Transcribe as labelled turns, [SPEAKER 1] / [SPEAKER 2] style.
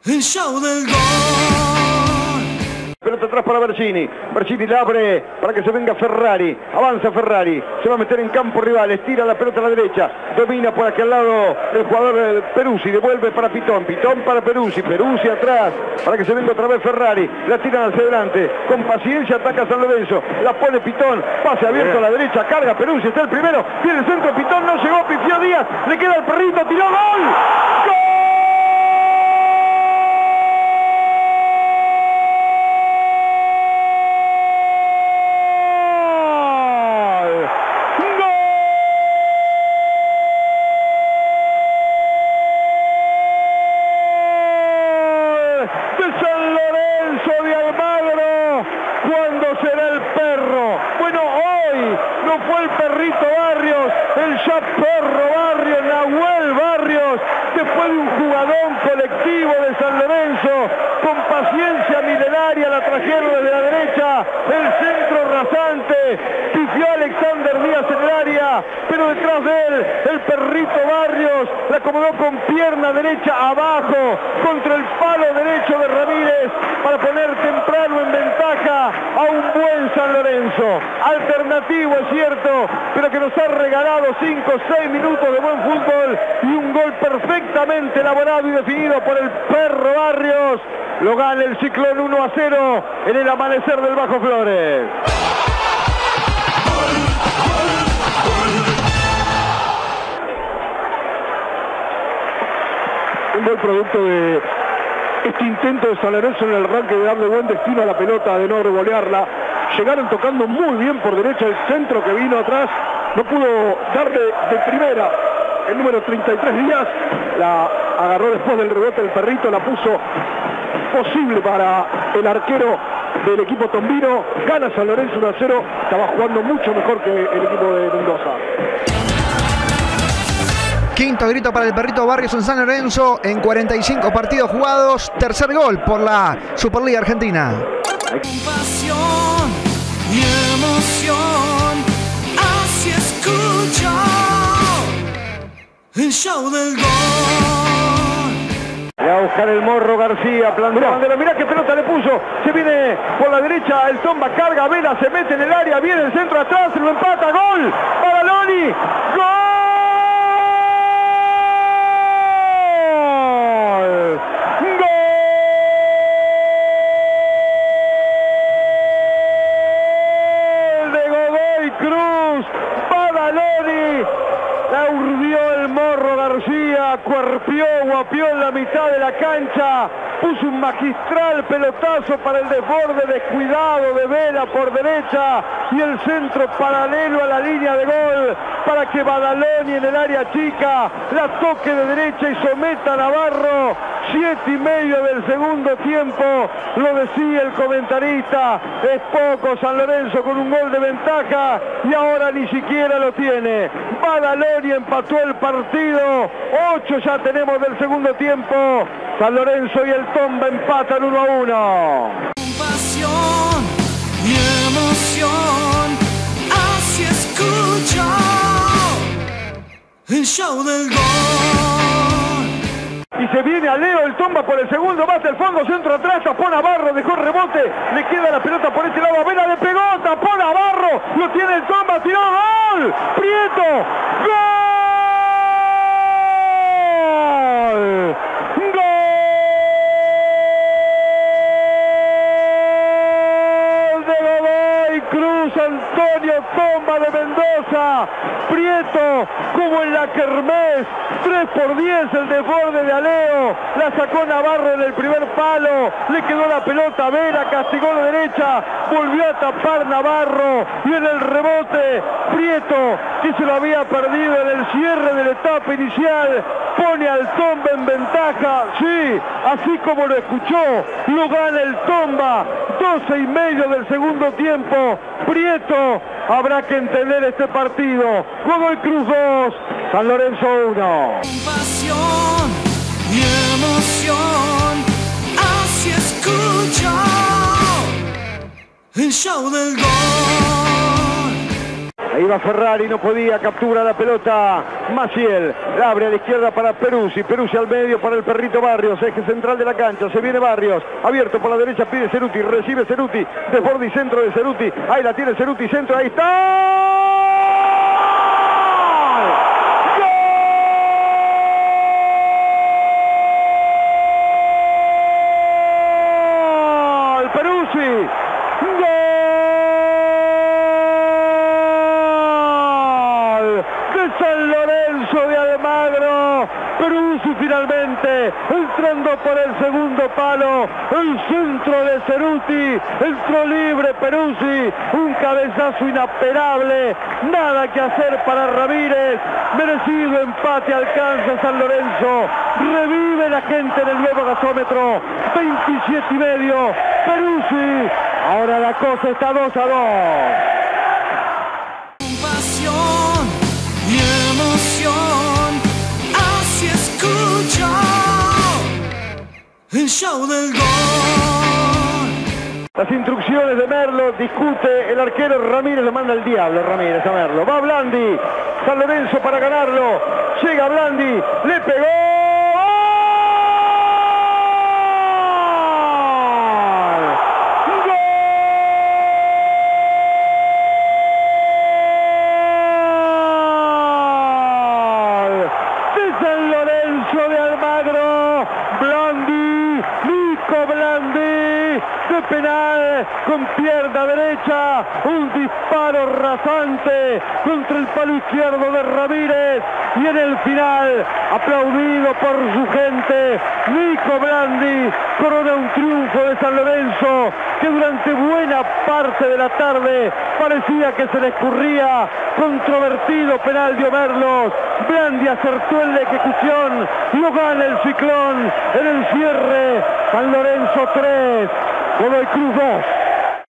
[SPEAKER 1] El show del gol.
[SPEAKER 2] Pelota atrás para Bergini. Bergini la abre para que se venga Ferrari. Avanza Ferrari. Se va a meter en campo rival. Estira la pelota a la derecha. Domina por aquí al lado el jugador Peruzzi. Devuelve para Pitón. Pitón para Peruzzi. Peruzzi atrás para que se venga otra vez Ferrari. La tiran hacia adelante. Con paciencia ataca San Lorenzo. La pone Pitón. Pase abierto a la derecha. Carga Peruzzi. Está el primero. Viene el centro. Pitón no llegó. Pifió Díaz. Le queda el perrito. Tiró. ¡Gol! ¡Gol! Fue el perrito Barrios, el ya perro Barrios, Nahuel Barrios, después de un jugadón colectivo de San Lorenzo, con paciencia milenaria la trajeron desde la derecha, el centro rasante, pifió Alexander Díaz en el área, pero detrás de él, el perrito Barrios, la acomodó con pierna derecha abajo, contra el palo derecho de Ramírez, para poner temprano en ventaja a un buen San Lorenzo, alternativo es cierto, pero que nos ha regalado 5 o 6 minutos de buen fútbol y un gol perfectamente elaborado y definido por el perro Barrios. Lo gana el Ciclón 1-0 en el amanecer del Bajo Flores. Un gol producto de este intento de San Lorenzo en el arranque de darle buen destino a la pelota, de no revolearla. Llegaron tocando muy bien por derecha el centro que vino atrás. No pudo darle de primera el número 33 Díaz. La agarró después del rebote del perrito, la puso posible para el arquero del equipo tombino. Gana San Lorenzo 1-0. Estaba jugando mucho mejor que el equipo de Mendoza.
[SPEAKER 3] Quinto grito para el perrito Barrios en San Lorenzo en 45 partidos jugados. Tercer gol por la Superliga Argentina.
[SPEAKER 1] Pasión y emoción, así escucho el show del gol.
[SPEAKER 2] Va a buscar el Morro García, plantea bandera, mirá qué pelota le puso, se viene por la derecha, el Tomba carga, Vela se mete en el área, viene el centro atrás, lo empata, gol, para Loni, gol. La urdió el Morro García, cuerpió, guapió en la mitad de la cancha, puso un magistral pelotazo para el desborde descuidado de Vela por derecha y el centro paralelo a la línea de gol para que Badaloni en el área chica la toque de derecha y someta a Navarro. 7:30 del segundo tiempo, lo decía el comentarista, es poco San Lorenzo con un gol de ventaja y ahora ni siquiera lo tiene. Badaloni empató el partido, 8 ya tenemos del segundo tiempo, San Lorenzo y el Tomba empatan 1-1.
[SPEAKER 1] Pasión y emoción, así escucho el show del gol.
[SPEAKER 2] Y se viene a Leo el Tomba por el segundo, bate el fondo, centro atrás, tapó Navarro, dejó el rebote, le queda la pelota por este lado, a Vela le pegó, tapó Navarro, lo tiene el Tomba, tiró, gol, Prieto, gol, gol de Godoy Cruz, Antonio Tomba de Mendoza, Prieto como en la kermés, 3-10 el desborde de Aleo, la sacó Navarro en el primer palo, le quedó la pelota a Vera, castigó la derecha, volvió a tapar Navarro y en el rebote Prieto, que se lo había perdido en el cierre de la etapa inicial, pone al Tomba en ventaja, sí, así como lo escuchó, lo gana el Tomba, 12:30 del segundo tiempo, Prieto, habrá que entender este partido, Godoy Cruz 2, San Lorenzo 1.
[SPEAKER 1] Pasión y emoción, así escucho el show del gol.
[SPEAKER 2] Ahí va Ferrari, no podía, captura la pelota Maciel, la abre a la izquierda para Peruzzi, Peruzzi al medio para el Perrito Barrios, eje central de la cancha, se viene Barrios, abierto por la derecha, pide Ceruti, recibe Ceruti, desborde y centro de Ceruti, ahí la tiene Ceruti, centro, ahí está. ¡Gol! Peruzzi, ¡gol! San Lorenzo de Almagro. Peruzzi finalmente entrando por el segundo palo, el centro de Ceruti, entró libre Peruzzi, un cabezazo inapelable, nada que hacer para Ramírez, merecido empate alcanza San Lorenzo, revive la gente en el nuevo gasómetro, 27,5, Peruzzi, ahora la cosa está 2-2.
[SPEAKER 1] El show del gol.
[SPEAKER 2] Las instrucciones de Merlo, discute el arquero Ramírez, lo manda el diablo Ramírez a Merlo. Va Blandi, San Lorenzo para ganarlo. Llega Blandi, le pegó. Penal con pierna derecha, un disparo rasante contra el palo izquierdo de Ramírez y en el final, aplaudido por su gente, Nico Blandi corona un triunfo de San Lorenzo que durante buena parte de la tarde parecía que se le escurría. Controvertido penal de Merlos, Blandi acertó en la ejecución, lo gana el Ciclón en el cierre. San Lorenzo 3, Godoy Cruz 2.